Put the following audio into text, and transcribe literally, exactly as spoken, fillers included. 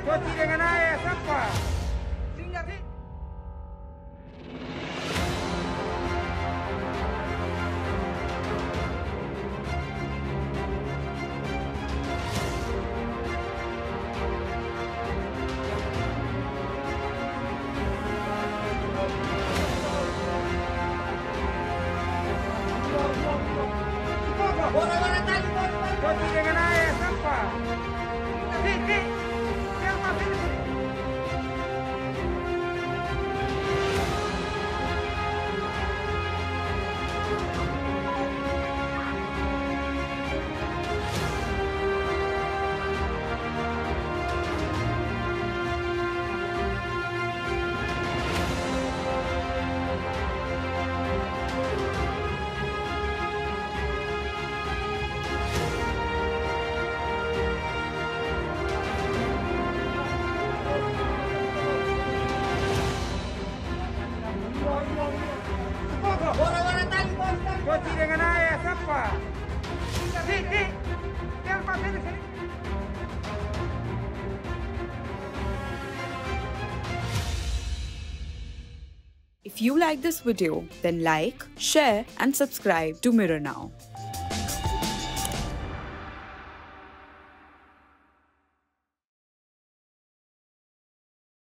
Cuci dengan air, siapa? Singgah sih. Cuci dengan air, siapa? Sini, sini. Siapa sini? Cuci dengan air, siapa? Sini, sini. Siapa sini, sini. If you like this video, then like, share and subscribe to Mirror Now.